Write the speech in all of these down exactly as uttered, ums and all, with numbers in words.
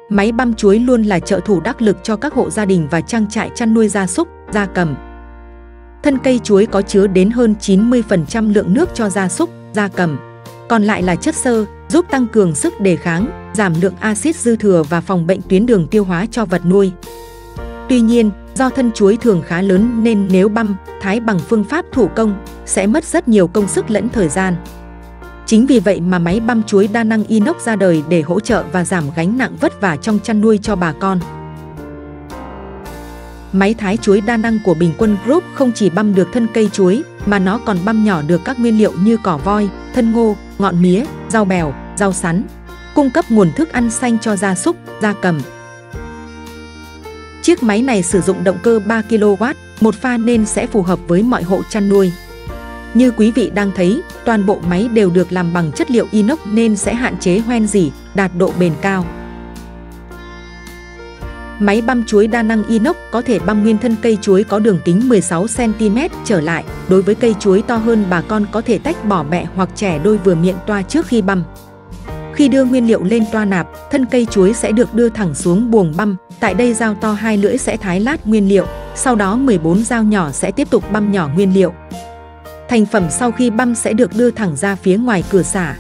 Máy băm chuối luôn là trợ thủ đắc lực cho các hộ gia đình và trang trại chăn nuôi gia súc, gia cầm. Thân cây chuối có chứa đến hơn chín mươi phần trăm lượng nước cho gia súc, gia cầm. Còn lại là chất xơ, giúp tăng cường sức đề kháng, giảm lượng axit dư thừa và phòng bệnh tuyến đường tiêu hóa cho vật nuôi. Tuy nhiên, do thân chuối thường khá lớn nên nếu băm, thái bằng phương pháp thủ công, sẽ mất rất nhiều công sức lẫn thời gian. Chính vì vậy mà máy băm chuối đa năng inox ra đời để hỗ trợ và giảm gánh nặng vất vả trong chăn nuôi cho bà con. Máy thái chuối đa năng của Bình Quân Group không chỉ băm được thân cây chuối, mà nó còn băm nhỏ được các nguyên liệu như cỏ voi, thân ngô, ngọn mía, rau bèo, rau sắn, cung cấp nguồn thức ăn xanh cho gia súc, gia cầm. Chiếc máy này sử dụng động cơ ba ki lô oát, một pha nên sẽ phù hợp với mọi hộ chăn nuôi. Như quý vị đang thấy, toàn bộ máy đều được làm bằng chất liệu inox nên sẽ hạn chế hoen rỉ, đạt độ bền cao. Máy băm chuối đa năng inox có thể băm nguyên thân cây chuối có đường kính mười sáu xăng ti mét trở lại. Đối với cây chuối to hơn, bà con có thể tách bỏ bẹ hoặc chẻ đôi vừa miệng toa trước khi băm. Khi đưa nguyên liệu lên toa nạp, thân cây chuối sẽ được đưa thẳng xuống buồng băm. Tại đây dao to hai lưỡi sẽ thái lát nguyên liệu, sau đó mười bốn dao nhỏ sẽ tiếp tục băm nhỏ nguyên liệu. Thành phẩm sau khi băm sẽ được đưa thẳng ra phía ngoài cửa xả.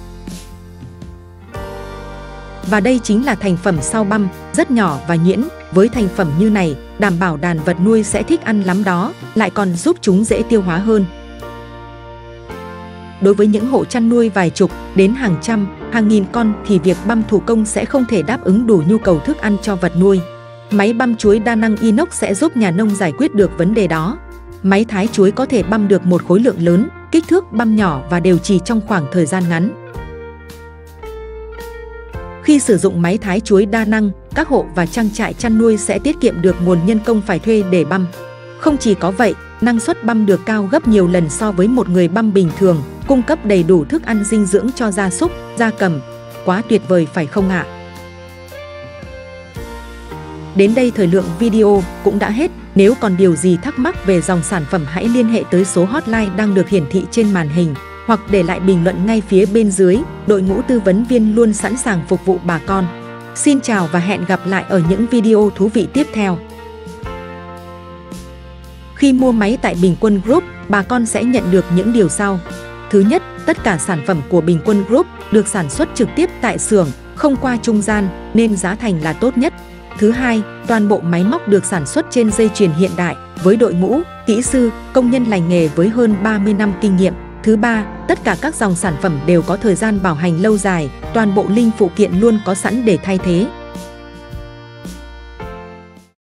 Và đây chính là thành phẩm sau băm, rất nhỏ và nhuyễn. Với thành phẩm như này, đảm bảo đàn vật nuôi sẽ thích ăn lắm đó, lại còn giúp chúng dễ tiêu hóa hơn. Đối với những hộ chăn nuôi vài chục đến hàng trăm, hàng nghìn con thì việc băm thủ công sẽ không thể đáp ứng đủ nhu cầu thức ăn cho vật nuôi. Máy băm chuối đa năng inox sẽ giúp nhà nông giải quyết được vấn đề đó. Máy thái chuối có thể băm được một khối lượng lớn, kích thước băm nhỏ và đều chỉ trong khoảng thời gian ngắn. Khi sử dụng máy thái chuối đa năng, các hộ và trang trại chăn nuôi sẽ tiết kiệm được nguồn nhân công phải thuê để băm. Không chỉ có vậy, năng suất băm được cao gấp nhiều lần so với một người băm bình thường, cung cấp đầy đủ thức ăn dinh dưỡng cho gia súc, gia cầm. Quá tuyệt vời phải không ạ? Đến đây thời lượng video cũng đã hết. Nếu còn điều gì thắc mắc về dòng sản phẩm hãy liên hệ tới số hotline đang được hiển thị trên màn hình, hoặc để lại bình luận ngay phía bên dưới. Đội ngũ tư vấn viên luôn sẵn sàng phục vụ bà con. Xin chào và hẹn gặp lại ở những video thú vị tiếp theo. Khi mua máy tại Bình Quân Group, bà con sẽ nhận được những điều sau. Thứ nhất, tất cả sản phẩm của Bình Quân Group được sản xuất trực tiếp tại xưởng, không qua trung gian nên giá thành là tốt nhất. Thứ hai, toàn bộ máy móc được sản xuất trên dây chuyền hiện đại với đội ngũ, kỹ sư, công nhân lành nghề với hơn ba mươi năm kinh nghiệm. Thứ ba, tất cả các dòng sản phẩm đều có thời gian bảo hành lâu dài, toàn bộ linh phụ kiện luôn có sẵn để thay thế.